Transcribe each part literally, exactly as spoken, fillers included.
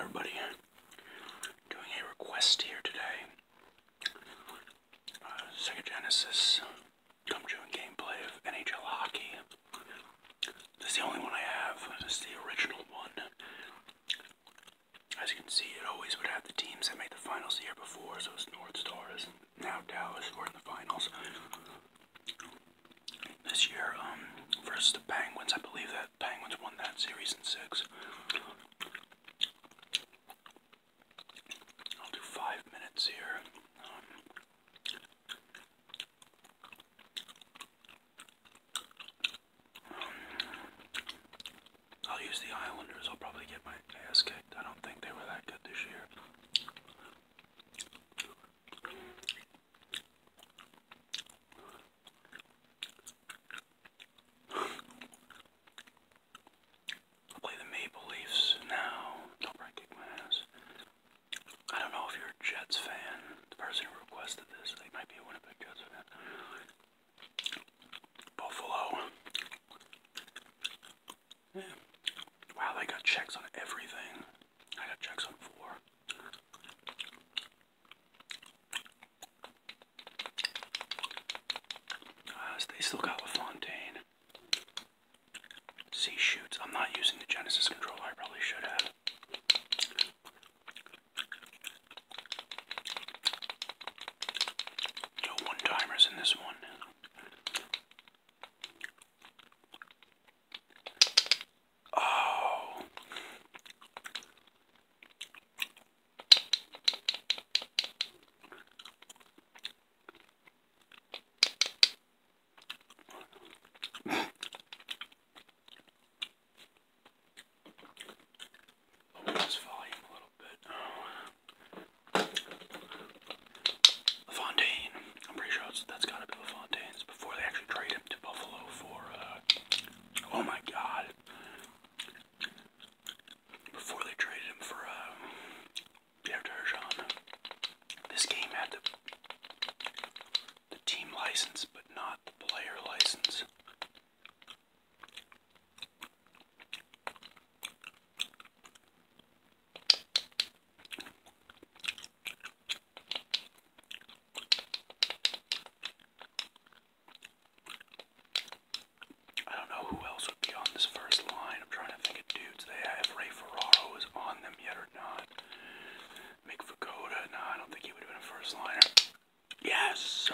everybody. Doing a request here today. Uh, Sega Genesis, come June gameplay of N H L hockey. This is the only one I have. This is the original one. As you can see, it always would have the teams that made the finals the year before, so it's North Stars, and now Dallas were in the finals. This year, um, versus the Penguins, I believe that Penguins won that series in six. I'll do five minutes here. Um, um, I'll use the Islanders. I'll probably get my ass kicked. I don't think they were that good this year. Jets fan. The person who requested this, they might be a Winnipeg Jets fan. Buffalo. Yeah. Wow, they got checks on everything. I got checks on four. Uh, they still got LaFontaine. C shoots. I'm not using the Genesis controller. I probably should have. Timers in this one. Oh. Lower this volume a little bit. LaFontaine. I'm pretty sure it's, that's gotta be LaFontaine's before they actually trade him to Buffalo for, uh, oh my god. Before they traded him for, uh, Pierre Turgeon. This game had the, the team license, but not the player license. Who else would be on this first line? I'm trying to think of dudes they have. Ray Ferraro is on them yet or not? Mick Vagoda? No, I don't think he would have been a first liner. Yes!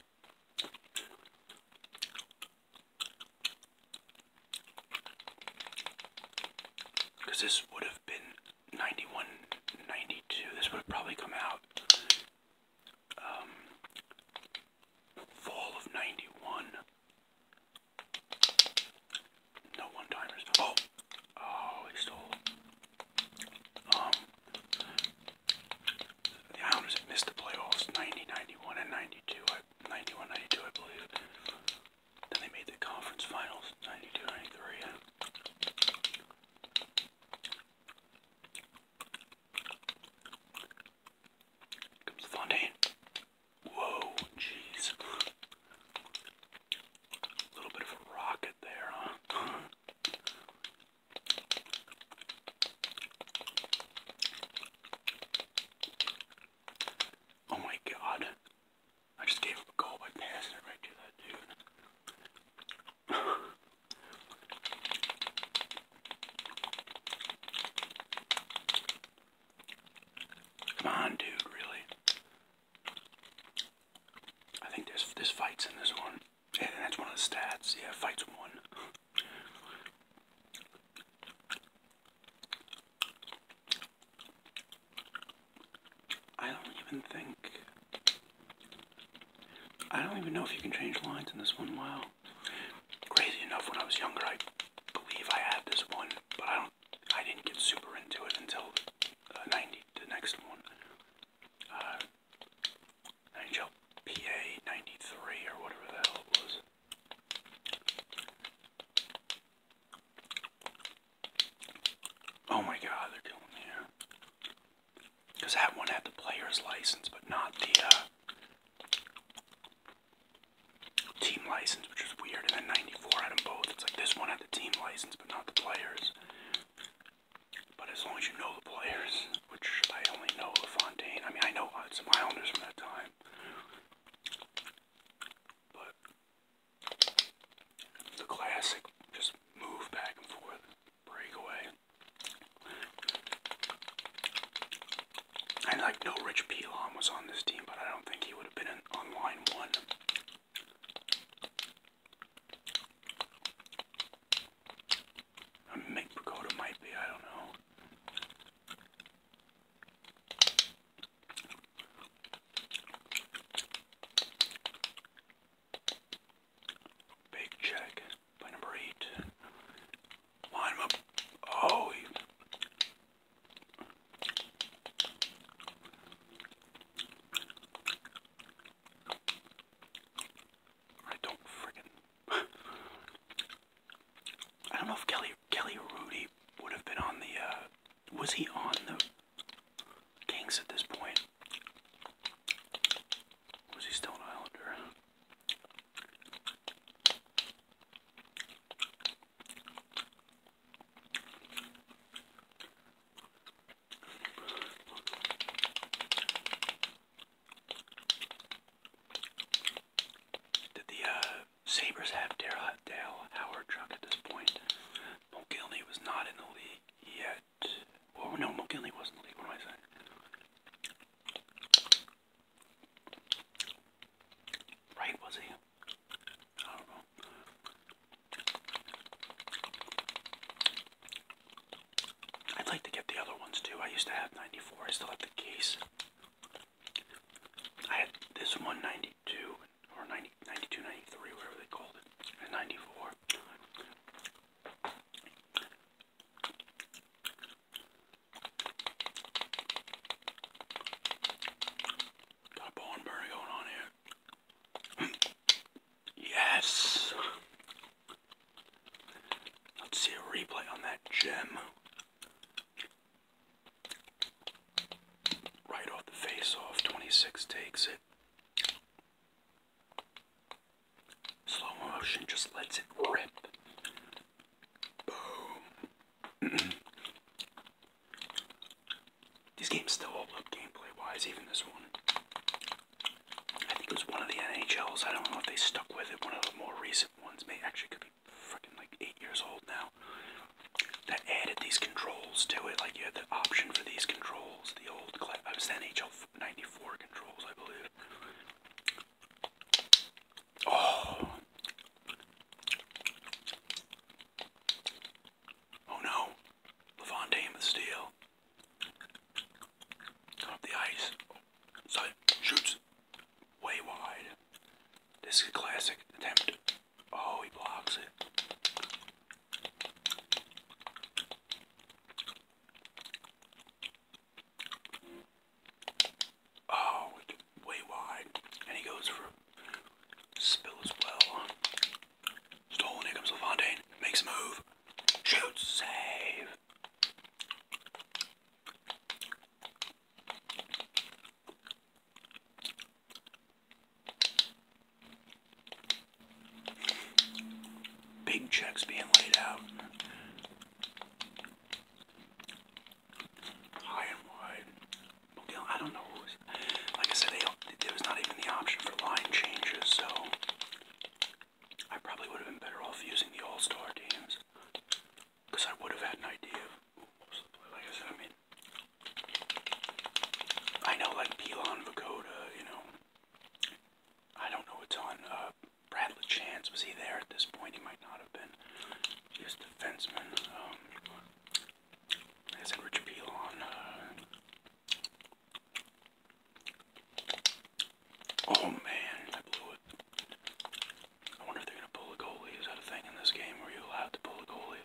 Because this would have been ninety-one, ninety-two. This would have probably come out um, fall of ninety-one. No one-timers. Oh! Oh, he stole. Um, the Islanders had missed the playoffs ninety, ninety-one, and ninety-two. ninety-one, ninety-two, I believe. Then they made the conference finals ninety-two, ninety-three. Comes Fontaine. Whoa, jeez. A little bit of a rocket there, huh? Oh my god. I just gave up a goal by passing it right to that dude. Come on, dude, really? I think there's this fight's in this one. Yeah, that's one of the stats. Yeah, fight's one. I don't even think... I don't even know if you can change lines in this one. Wow. Crazy enough, when I was younger, I believe I had this one, but I don't... I didn't get super into it until uh, ninety, the next one. Uh, N H L P A ninety-three, or whatever the hell it was. Oh my god, they're killing me here. Because that one had the player's license, but not the uh, team license, which is weird. And then ninety-four had them both. It's like this one had the team license, but not the players. But as long as you know the players. know Rich Pilon was on this team, but I don't think he would have been in, on line one. Mick Pagoda might be, I don't know. Big check by number eight. Line him up. Oh, he... I don't friggin'... I don't know if Kelly Kelly Rudy would have been on the, uh, was he on the Kings at this point? Was he still an Islander? Did the, uh, Sabres have Dale, Dale Howard Truck at this point? Mulgilny was not in the league yet. Oh, no, Mulgilny was in the league. What am I saying? Right, was he? I don't know. I'd like to get the other ones too. I used to have ninety-four. I still have the case. I had this one ninety-two, or ninety, ninety-two, ninety-three, whatever they called it, and ninety-four. Got a bone burner going on here. Yes! Let's see a replay on that gem. Right off the face-off, twenty-six takes it. Slow motion just lets it rip. Boom. These games still hold up gameplay-wise, even this one. I think it was one of the N H Ls. I don't know if they stuck with it. One of the more recent ones. May actually could be freaking like eight years old now. That added these controls to it. Like you had the option for these controls. The old, I was N H L ninety-four controls, I believe. Oh. Oh no. Lafontaine with steal. Come up the ice. Side shoots. Way wide. This is a classic attempt. Oh, he blocks it. Oh, way wide. And he goes for a spill as well. Stolen. Here comes LaFontaine. Makes a move. Shoots. Save. Big checks being laid out. High and wide. I don't know who was, like I said, they, there was not even the option for line changes, so I probably would have been better off using the all-star teams, because I would have had an idea of who was the play. Like I said, I mean, I know like Pilon, Vakoda, you know, I don't know a ton. Uh, Bradley Chance, was he there at this point? He might not have been. He was a defenseman. Um, like I said, Richard Pilon. Uh, oh man, I blew it. I wonder if they're going to pull a goalie. Is that a thing in this game? Were you allowed to pull a goalie?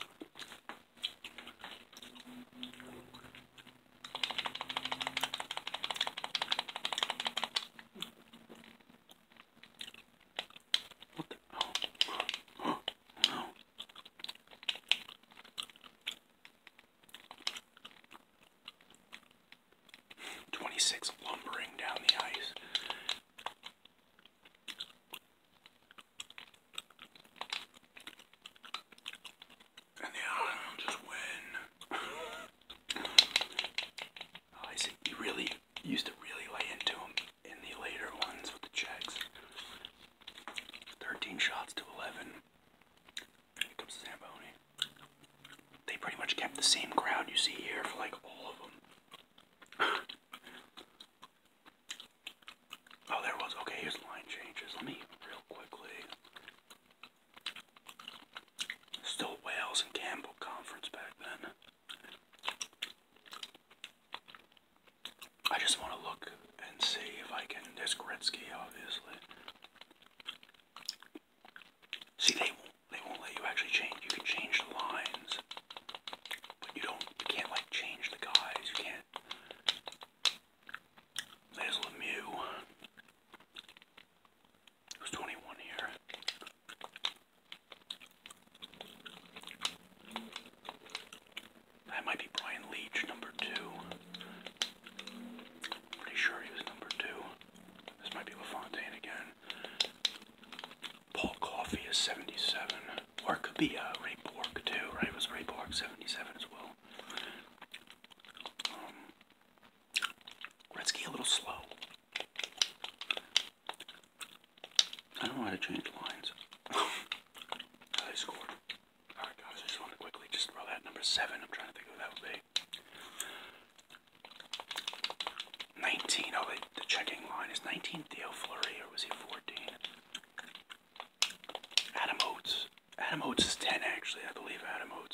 What the? Oh. Oh, no. twenty-six lumbering down the ice. And the Islanders just win. Oh, I see. You really used to really lay into him in the later ones with the checks. thirteen shots to eleven. Here comes Zamboni. They pretty much kept the same crowd you see here for like all of them. see if I can. There's Gretzky, obviously. See, they won't. They won't let you actually change. You can change the lines, but you don't. You can't like change the guys. You can't. There's Lemieux. Who's twenty-one here? That might be Brian Leach, number two. Pretty sure he was number two. This might be LaFontaine again. Paul Coffey is seventy-seven. Or it could be uh, Ray Bork too, right? It was Ray Bork seventy-seven as well. Um, Gretzky a little slow. I don't know how to change lines. How they scored. Alright guys, I just want to quickly just throw that number seven. I'm trying to think of who that would be. nineteen. Oh, wait, the checking line. Is nineteen Theo Fleury or was he fourteen? Adam Oates. Adam Oates is ten actually. I believe Adam Oates